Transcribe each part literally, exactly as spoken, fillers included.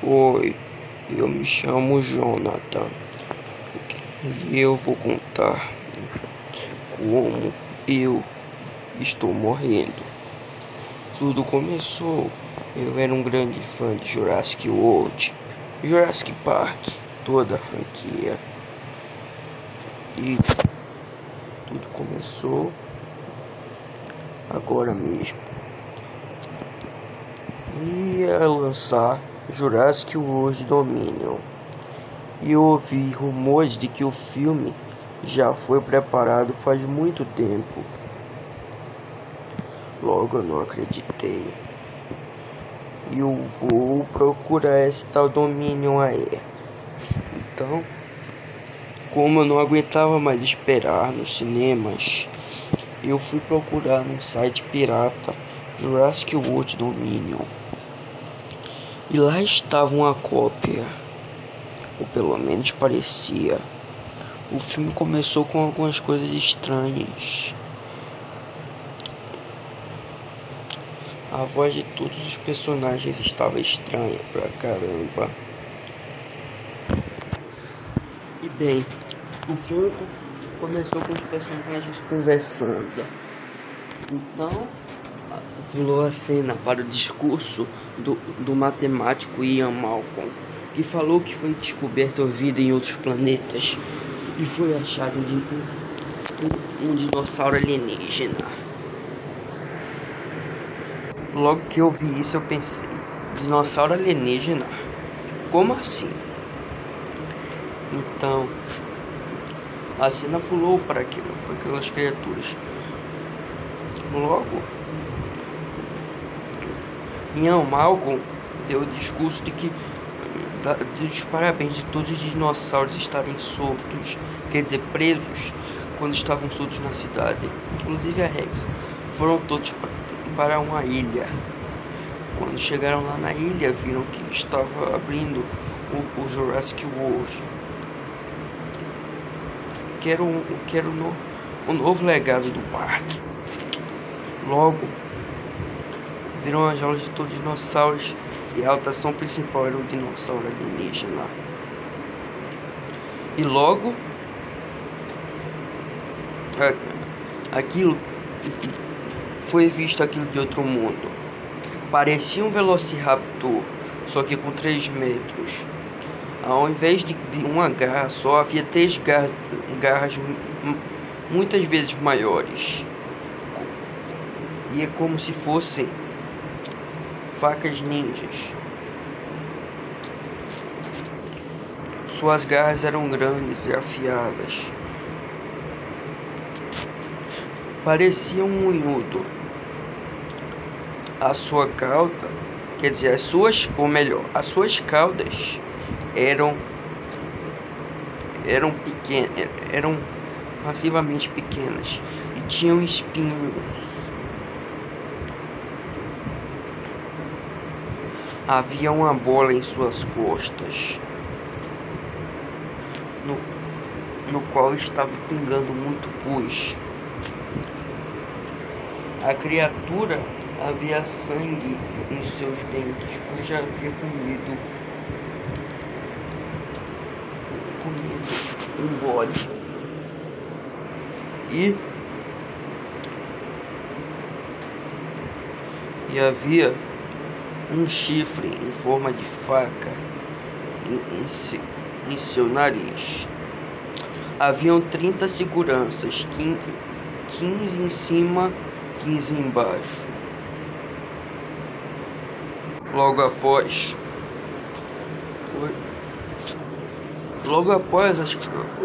Oi, eu me chamo Jonathan e eu vou contar como eu estou morrendo. Tudo começou, eu era um grande fã de Jurassic World, Jurassic Park, toda a franquia. E tudo começou agora mesmo. Ia lançar Jurassic World Dominion e eu ouvi rumores de que o filme já foi preparado faz muito tempo. Logo eu não acreditei. E eu vou procurar esse tal Dominion aí. Então, como eu não aguentava mais esperar nos cinemas, eu fui procurar num site pirata Jurassic World Dominion. E lá estava uma cópia, ou pelo menos parecia. O filme começou com algumas coisas estranhas. A voz de todos os personagens estava estranha pra caramba. E bem, o filme começou com os personagens conversando. Então, pulou a cena para o discurso do, do matemático Ian Malcolm, que falou que foi descoberta a vida em outros planetas e foi achado um, um, um dinossauro alienígena. Logo que eu vi isso eu pensei, dinossauro alienígena? Como assim? Então, a cena pulou para, aquilo, para aquelas criaturas. Logo, Ian Malcolm deu o discurso de que deu os parabéns de todos os dinossauros estarem soltos, quer dizer, presos, quando estavam soltos na cidade, inclusive a Rex. Foram todos para uma ilha. Quando chegaram lá na ilha, viram que estava abrindo o, o Jurassic World, que era, um, que era o, no, o novo legado do parque. Logo, viram as jaulas de todos os dinossauros e a atração principal era o dinossauro alienígena. E logo, aquilo foi visto aquilo de outro mundo. Parecia um Velociraptor, só que com três metros. Ao invés de, de uma garra só, havia três garras, garras muitas vezes maiores. E é como se fossem facas ninjas. Suas garras eram grandes e afiadas. Parecia um unhudo. A sua cauda, quer dizer, as suas, ou melhor, as suas caudas eram eram pequenas, eram massivamente pequenas e tinham espinhos. Havia uma bola em suas costas, no, no qual estava pingando muito pus. A criatura havia sangue em seus dentes, pois já havia comido, comido um bode. E, e havia um chifre em forma de faca em, em, se, em seu nariz. Haviam trinta seguranças, quinze em cima, quinze embaixo. Logo após, logo após as,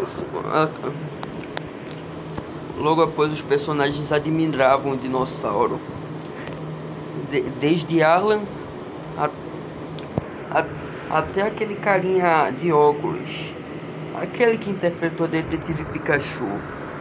logo após os personagens admiravam o dinossauro, de, desde Alan a, a, até aquele carinha de óculos, aquele que interpretou a Detetive Pikachu.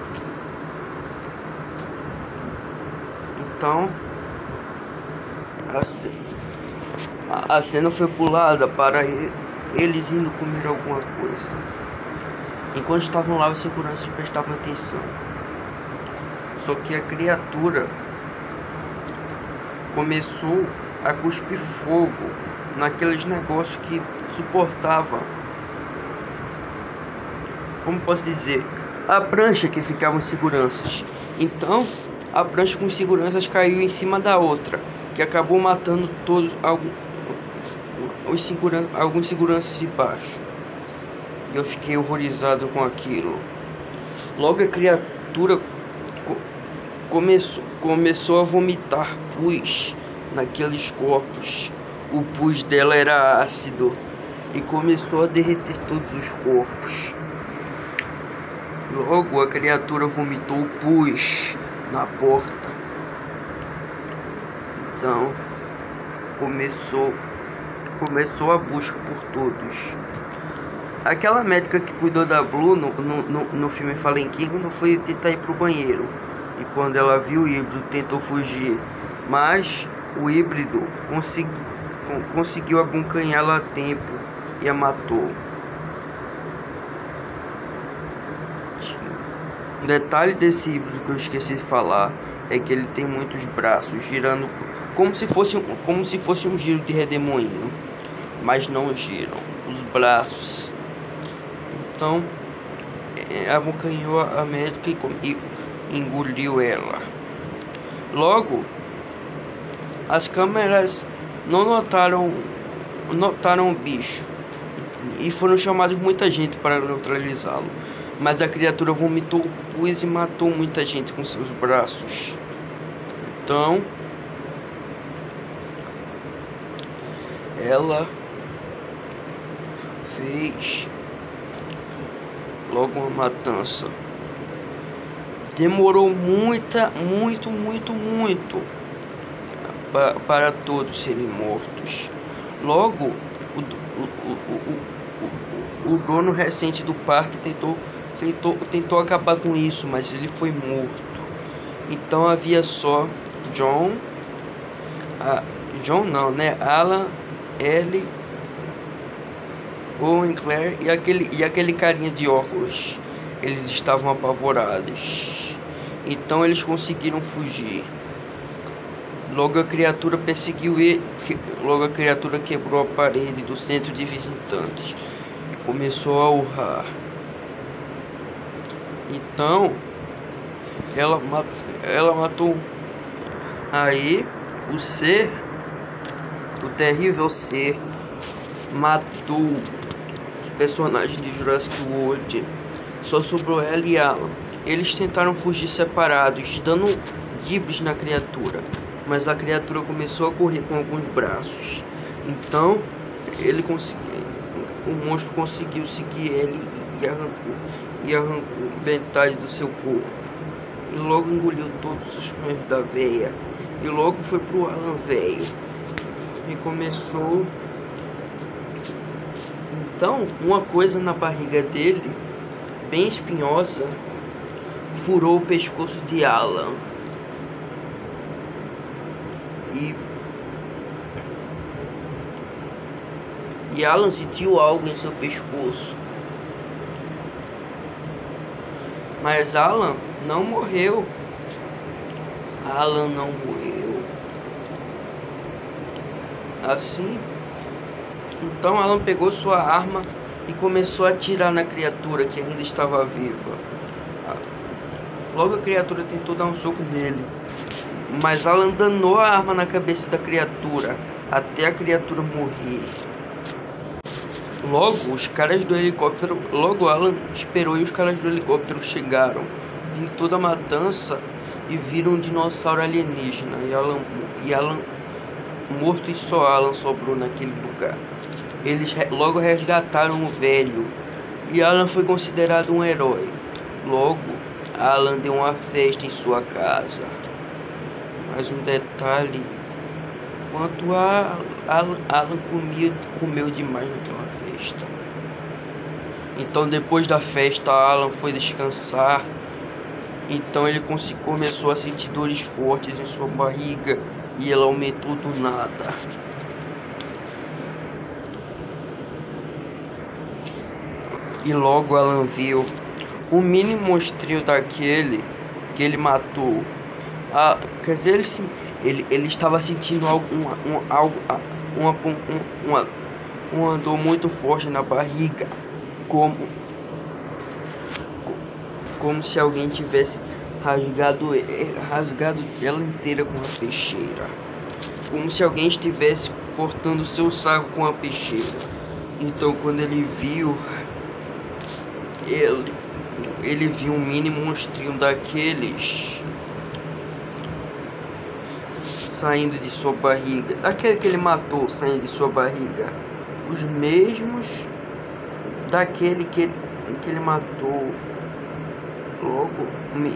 Então, assim, a cena foi pulada para eles indo comer alguma coisa. Enquanto estavam lá, os seguranças prestavam atenção. Só que a criatura começou a cuspir fogo naqueles negócios que suportava, como posso dizer, a prancha que ficava em seguranças. Então a prancha com seguranças caiu em cima da outra, que acabou matando todos alguns, os seguran alguns seguranças de baixo. E eu fiquei horrorizado com aquilo. Logo a criatura co começou, começou a vomitar pus naqueles corpos. O pus dela era ácido e começou a derreter todos os corpos. Logo a criatura vomitou pus na porta. Então começou começou a busca por todos. Aquela médica que cuidou da Blue no, no, no, no filme Fallen Kingdom foi tentar ir pro banheiro. E quando ela viu o híbrido, tentou fugir. Mas o híbrido consegui, conseguiu abocanhá-la a tempo e a matou. Um detalhe desse híbrido que eu esqueci de falar é que ele tem muitos braços, girando como se fosse, como se fosse um giro de redemoinho. Mas não giram os braços. Então abocanhou a médica e engoliu ela. Logo as câmeras não notaram notaram o bicho e foram chamados muita gente para neutralizá-lo, mas a criatura vomitou pus e matou muita gente com seus braços. Então ela fez logo uma matança. Demorou muita, muito, muito, muito pa para todos serem mortos. Logo, o, o, o, o, o, o dono recente do parque tentou, tentou, tentou acabar com isso, mas ele foi morto. Então havia só John, a, John não, né? Alan, Ellie, Owen, Claire e aquele, e aquele carinha de óculos. Eles estavam apavorados. Então eles conseguiram fugir. Logo a criatura perseguiu ele. Logo a criatura quebrou a parede do centro de visitantes e começou a urrar. Então ela, mat ela matou. Aí o ser, o terrível ser, matou os personagens de Jurassic World. Só sobrou ela e Alan. Eles tentaram fugir separados, dando dibres na criatura, mas a criatura começou a correr com alguns braços. Então ele conseguiu, o monstro conseguiu seguir ele e arrancou, e arrancou metade do seu corpo. E logo engoliu todos os membros da veia. E logo foi pro Alan velho. E começou. Então uma coisa na barriga dele, bem espinhosa, furou o pescoço de Alan. E, e Alan sentiu algo em seu pescoço. Mas Alan não morreu. Alan não morreu. Assim, então Alan pegou sua arma e começou a atirar na criatura que ainda estava viva. Logo a criatura tentou dar um soco nele, mas Alan danou a arma na cabeça da criatura até a criatura morrer. Logo os caras do helicóptero, logo Alan esperou e os caras do helicóptero chegaram, vindo toda a matança, e viram um dinossauro alienígena. E Alan, e Alan morto, e só Alan sobrou naquele lugar. Eles logo resgataram o velho e Alan foi considerado um herói. Logo Alan deu uma festa em sua casa. Mas um detalhe, quanto a Alan, Alan comia, comeu demais naquela festa. Então depois da festa Alan foi descansar. Então ele começou a sentir dores fortes em sua barriga e ela aumentou do nada. E logo Alan viu o mini monstrinho daquele que ele matou. Ah, quer dizer, ele, ele, ele estava sentindo algo, um, um, algo, uma, uma, uma dor muito forte na barriga, como, como se alguém tivesse rasgado, rasgado ela inteira com uma peixeira, como se alguém estivesse cortando seu saco com uma peixeira. Então, quando ele viu, ele, ele viu um mini monstrinho daqueles saindo de sua barriga, daquele que ele matou saindo de sua barriga, os mesmos daquele que ele, que ele matou logo, me,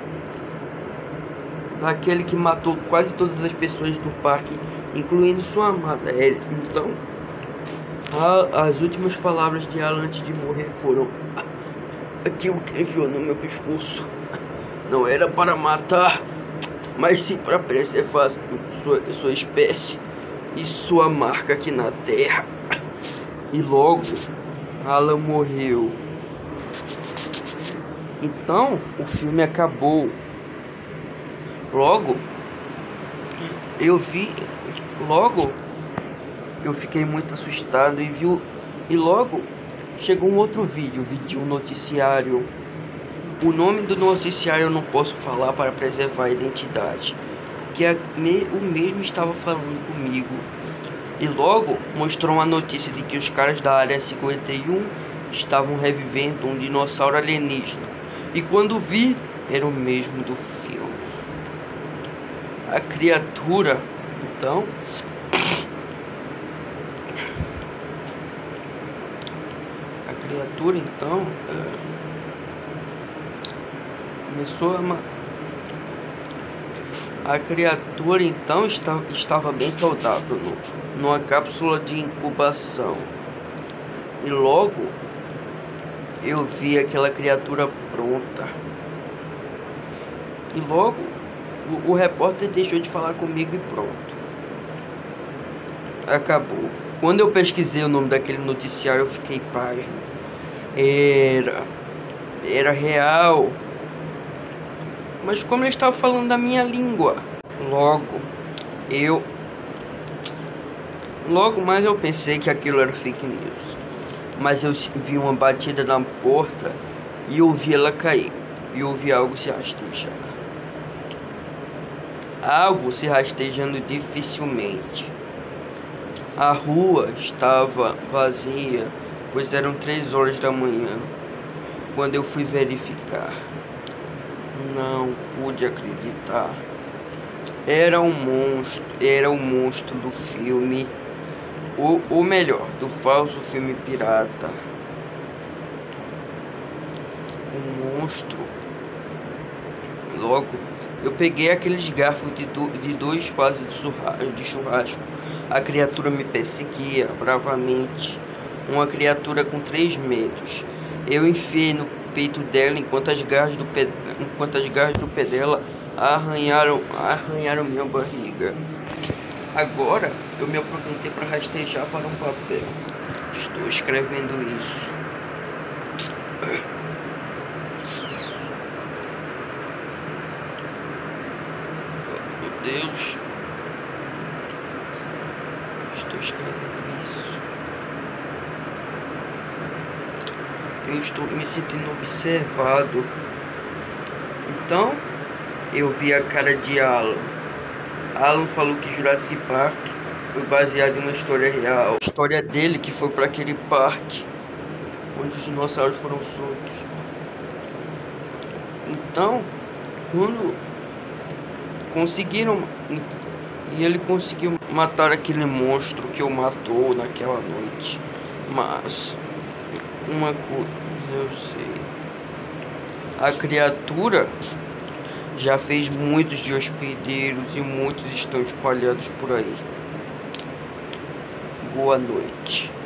daquele que matou quase todas as pessoas do parque, incluindo sua amada Ellie. Então, a, as últimas palavras de Alan antes de morrer foram: aquilo que ele enfiou no meu pescoço não era para matar, mas sim para preservar sua, sua espécie e sua marca aqui na Terra. E logo, Alan morreu. Então, o filme acabou. Logo, eu vi... Logo, eu fiquei muito assustado e vi... E logo, chegou um outro vídeo, vídeo de um noticiário. O nome do noticiário eu não posso falar para preservar a identidade, que a, me, o mesmo estava falando comigo. E logo mostrou uma notícia de que os caras da área cinquenta e um estavam revivendo um dinossauro alienígena. E quando vi, era o mesmo do filme. A criatura, então... A criatura, então... É... Começou a... Ma... A criatura então está, estava bem saudável no, numa cápsula de incubação. E logo eu vi aquela criatura pronta. E logo o, o repórter deixou de falar comigo e pronto. Acabou. Quando eu pesquisei o nome daquele noticiário, eu fiquei pasmo. Era... Era real. Mas como ele estava falando da minha língua, logo eu logo mais eu pensei que aquilo era fake news. Mas eu vi uma batida na porta e ouvi ela cair. E ouvi algo se rastejar. Algo se rastejando dificilmente. A rua estava vazia, pois eram três horas da manhã quando eu fui verificar. Não pude acreditar. Era um monstro, era o monstro do filme, ou, ou melhor, do falso filme pirata. Um monstro. Logo, eu peguei aqueles garfos de, do, de dois paus de, de churrasco. A criatura me perseguia bravamente. Uma criatura com três metros. Eu enfiei no peito dela enquanto as garras do pé, enquanto as garras do pé dela arranharam, arranharam minha barriga. Agora eu me aproveitei para rastejar para um papel. Estou escrevendo isso. Meu Deus. Estou escrevendo isso. Eu estou me sentindo observado. Então, eu vi a cara de Alan. Alan falou que Jurassic Park foi baseado em uma história real. A história dele que foi para aquele parque onde os dinossauros foram soltos. Então, quando conseguiram... E ele conseguiu matar aquele monstro que o matou naquela noite. Mas... uma coisa eu sei. A criatura já fez muitos de hospedeiros e muitos estão espalhados por aí. Boa noite.